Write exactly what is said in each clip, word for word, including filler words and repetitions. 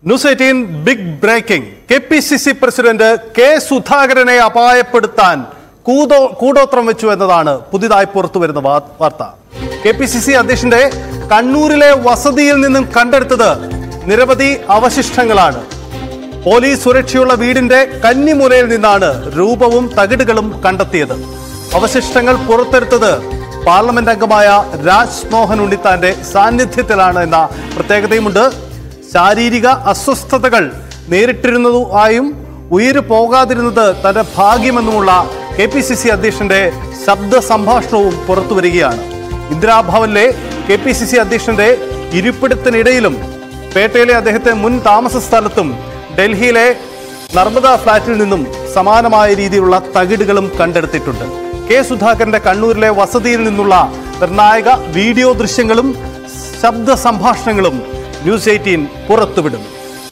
News eighteen big breaking. K P C C president K സുധാകരനെ അപായപ്പെടുത്താൻ കൂടോ കൂടോത്രം വെച്ചു എന്നതാണ് പുതിയതായി പുറത്തുവരുന്ന വാർത്ത. കെ പി സി സി അധ്യക്ഷന്റെ കണ്ണൂരിലെ വസതിയിൽ നിന്നും കണ്ടെടുത്തത് നിരവധി അവശിഷ്ടങ്ങളാണ്. പോലീസ് സുരക്ഷയുള്ള വീടിന്റെ കന്നിമൂലയിൽ നിന്നാണ് രൂപവും തകിടുകളും കണ്ടെത്തിയത്. അവശിഷ്ടങ്ങൾ പുറത്തെടുത്തത് പാർലമെന്റ് അംഗമായ രാജ്മോഹൻ ഉണ്ണിത്താന്റെ സാന്നിധ്യത്തിലാണ് എന്ന പ്രത്യേകതയുമുണ്ട്. ശാരീരിക അസ്വസ്ഥതകൾ നേരിട്ടിരുന്നതായും ഉയിര് പോകാതിരുന്നത് തന്റെ ഭാഗ്യമെന്നുമുള്ള കെ പി സി സി അധ്യക്ഷന്റെ ശബ്ദ സംഭാഷണവും പുറത്തുവരികയാണ്. ഇന്ദിരാഭവനിലെ കെ പി സി സി അധ്യക്ഷന്റെ ഇരിപ്പിടത്തിനിടയിലും പേട്ടയിലെ അദ്ദേഹത്തെ മുൻ താമസ സ്ഥലത്തും ഡൽഹിയിലെ നർമ്മദ ഫ്ളാറ്റിൽ നിന്നും സമാനമായ രീതിയിലുള്ള തകിടുകളും കണ്ടെടുത്തിട്ടുണ്ട്. കെ സുധാകരന്റെ കണ്ണൂരിലെ വസതിയിൽ നിന്നുള്ള നിർണായക വീഡിയോ ദൃശ്യങ്ങളും ശബ്ദ സംഭാഷണങ്ങളും ന്യൂസ് എയ്റ്റീൻ പുറത്തുവിടും.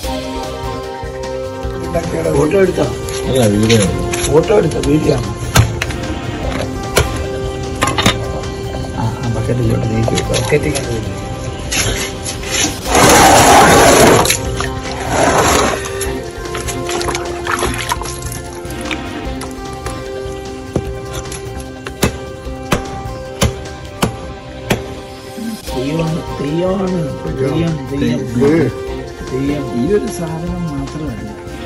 ഈ ഒരു സാധനം മാത്രമല്ല,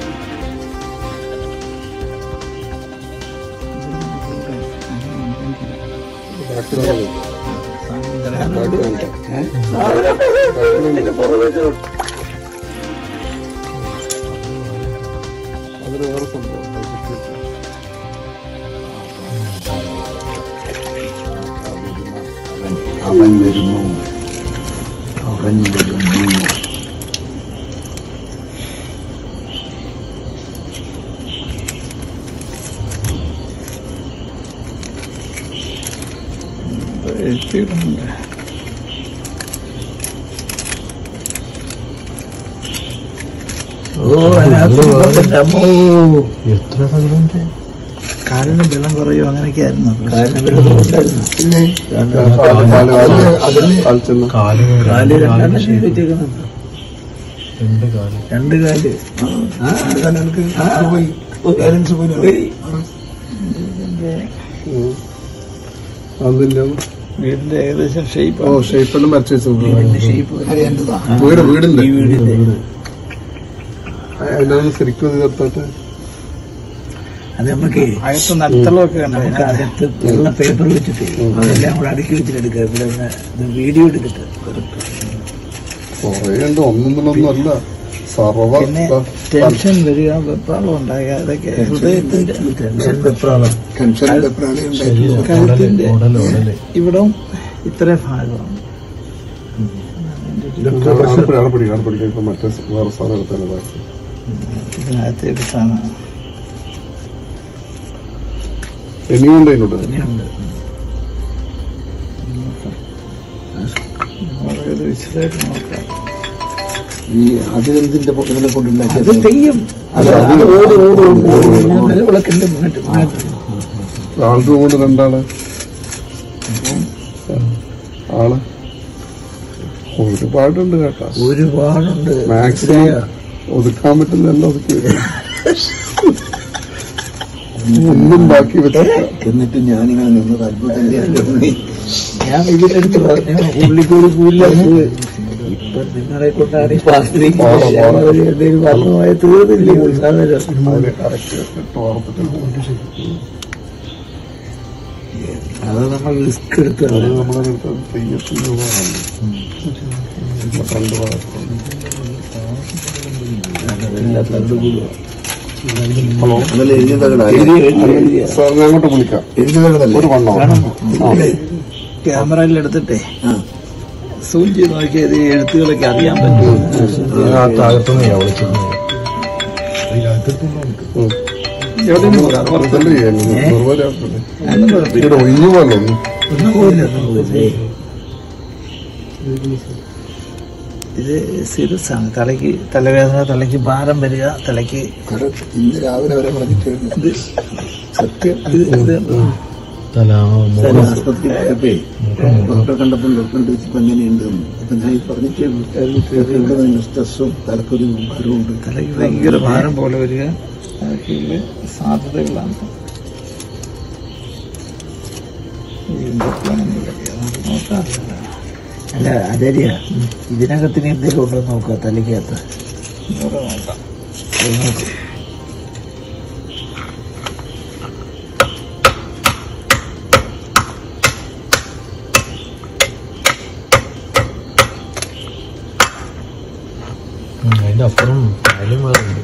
അവൻ വരുന്നു അവൻ വരുന്നു എത്തിയിട്ടുണ്ട്. ഓ എത്ര കാലിന് വെള്ളം കുറയോ അങ്ങനെയൊക്കെ ആയിരുന്നു. കാലിന് വെള്ളം കുറവുണ്ടായിരുന്നു. കാല് രണ്ടെണ്ണം ചെയ്തിട്ടേക്കുന്നുണ്ട്. രണ്ട് കാല് രണ്ട് കാല് ബാലൻസ് പോയി. വീടിന്റെ ഏകദേശം ഷേപ്പ് ഓ ഷേപ്പെല്ലാം വരച്ചു ഷേപ്പ് വീട് വീടിന്റെ വീടിന്റെ അതിനൊന്ന് ശരിക്കും ചേർത്തോട്ടെ. അത് നമുക്ക് അകത്ത് നടുത്തളമൊക്കെ നമുക്ക് അകത്ത് പേപ്പർ വെച്ചിട്ട് അതെല്ലാം കൂടെ അടുക്കി വെച്ചിട്ട് എടുക്കുക. ഇവിടെ വീഡിയോ എടുത്തിട്ട് കുറേയുണ്ട്, ഒന്നൊന്നും അല്ല. പിന്നെ ടെൻഷൻ വരിക, വെപ്രാളം ഉണ്ടാകുക, അതൊക്കെ ഹൃദയത്തിന്റെ വെപ്രാളം. കഴുത്തിന്റെ ഇവിടം ഇത്ര ഭാഗമാണ്. ഇതിനകത്തേക്ക് സാധനം ഇനിയുണ്ട്. വിശദമായിട്ട് നോക്കാം. ഈ അതിനെന്തിന്റെ പൊക്കത്തിനെ കൊണ്ടുണ്ടാക്കി അത് തെയ്യം നിലവിളക്കിന്റെ ആൾക്ക് കൊണ്ട് രണ്ടാള് ആള് ഒരുപാടുണ്ട് കേട്ടോ, ഒരുപാടുണ്ട്. മാക്സിമം ഒതുക്കാൻ പറ്റുന്നല്ല ഒതുക്കി ഒന്നും ബാക്കി വെച്ചിട്ട്. എന്നിട്ട് ഞാനിങ്ങനെ നിന്നത് അത്ഭുതം. ഞാൻ ഇതിലെടുത്ത് പറഞ്ഞു ഉള്ളിക്കൂടി കൂല്ല ഇപ്പൊ നിങ്ങളെ കൊണ്ടാണ് എന്തെങ്കിലും വർണ്ണമായ തീർന്നില്ലേ. അത് നമ്മൾ റിസ്ക് എടുത്ത് നമ്മളെടുത്ത് തെയ്യത്തിന് അങ്ങോട്ട് വിളിക്കാം. ക്യാമറയിൽ എടുത്തിട്ടേ സൂം ചെയ്ത് നോക്കിയത് എഴുത്തുകളൊക്കെ അറിയാൻ പറ്റും. ഇത് സീരിയസ് ആണ്. തലയ്ക്ക് തലവേദന, തലയ്ക്ക് ഭാരം വരിക, തലയ്ക്ക് ഇന്ന് രാവിലെ വരെ പറഞ്ഞിട്ട് സത്യം. ഇത് ആസ്പത്രി പോയപ്പോ ഡോക്ടറെ കണ്ടപ്പോൾ ഡോക്ടറിന്റെ വെച്ചപ്പോ എങ്ങനെയുണ്ട് അപ്പൊ ഞാൻ പറഞ്ഞിട്ട് സ്ട്രെസ്സും തലക്കൊരു ഭാരവും ഉണ്ട്. തലയ്ക്ക് ഭയങ്കര ഭാരം പോലെ വരിക അതൊക്കെയുള്ള സാധ്യതകളാണ്. അല്ല അതരിയ ഇതിനകത്തിന് എന്തെങ്കിലും ഉണ്ടോ നോക്കുക തലയ്ക്കകത്ത് നോക്കാം. അതിന്റെ അപ്പുറം കാര്യം വേറുണ്ട്.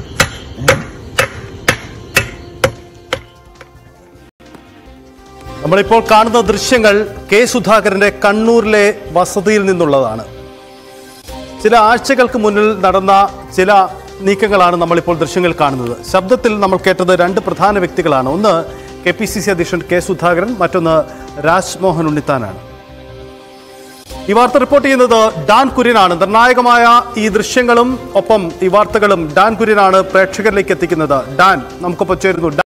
നമ്മളിപ്പോൾ കാണുന്ന ദൃശ്യങ്ങൾ കെ സുധാകരന്റെ കണ്ണൂരിലെ വസതിയിൽ നിന്നുള്ളതാണ്. ചില ആഴ്ചകൾക്ക് മുന്നിൽ നടന്ന ചില നീക്കങ്ങളാണ് നമ്മളിപ്പോൾ ദൃശ്യങ്ങൾ കാണുന്നത്. ശബ്ദത്തിൽ നമ്മൾ കേട്ടത് രണ്ട് പ്രധാന വ്യക്തികളാണ്. ഒന്ന് കെ പി സി സി അധ്യക്ഷൻ കെ സുധാകരൻ, മറ്റൊന്ന് രാജ്മോഹൻ ഉണ്ണിത്താനാണ്. ഈ വാർത്ത റിപ്പോർട്ട് ചെയ്യുന്നത് ഡാൻ കുര്യനാണ്. നിർണായകമായ ഈ ദൃശ്യങ്ങളും ഒപ്പം ഈ വാർത്തകളും ഡാൻ കുര്യനാണ് പ്രേക്ഷകരിലേക്ക് എത്തിക്കുന്നത്. ഡാൻ, നമുക്കൊപ്പം ചേരുന്നു.